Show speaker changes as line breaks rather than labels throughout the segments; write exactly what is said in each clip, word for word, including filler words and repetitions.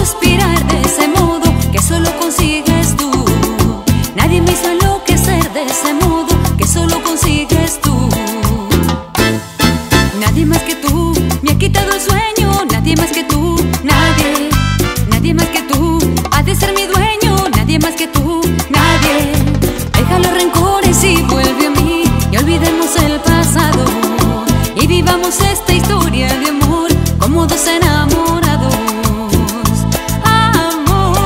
suspirar de ese modo que solo consigues tú. Nadie me hizo enloquecer de ese modo que solo consigues tú. Nadie más que tú me ha quitado el sueño, nadie más que tú, nadie, nadie más que tú ha de ser mi dueño, nadie más que tú, nadie. Deja los rencores y vuelve a mí y olvidemos el pasado y vivamos esta historia de amor como dos enamorados. Amor,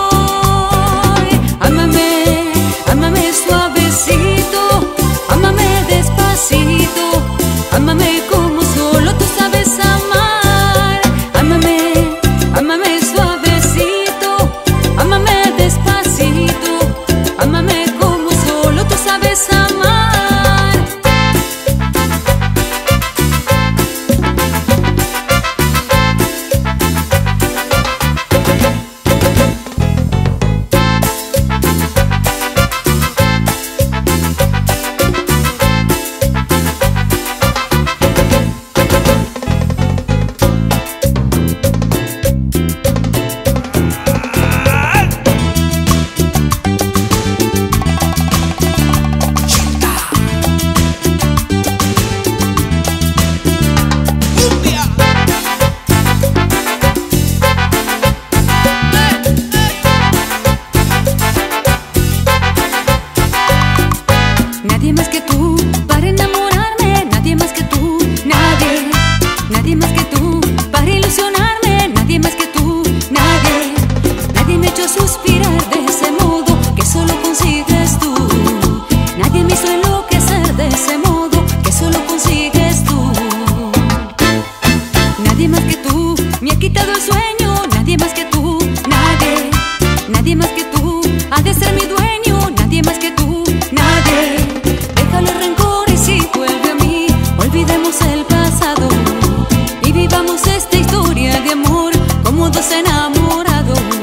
ámame, ámame suavecito, ámame despacito, ámame como solo tú sabes amar. Ámame, ámame suavecito, ámame despacito, ámame como solo tú sabes amar. Nadie más que tú para enamorarme, nadie más que tú, nadie, nadie más que tú para ilusionarme, nadie más que tú, nadie, nadie me ha hecho suspirar de ese modo que solo consigues tú. Nadie me hizo enloquecer de ese modo que solo consigues tú. Nadie más que tú me ha quitado el sueño, nadie más que tú, nadie, nadie más que tú ha de ser mi dueño, nadie más que tú, nadie. Deja los rencores y vuelve a mí, olvidemos el pasado y vivamos esta historia de amor como dos enamorados.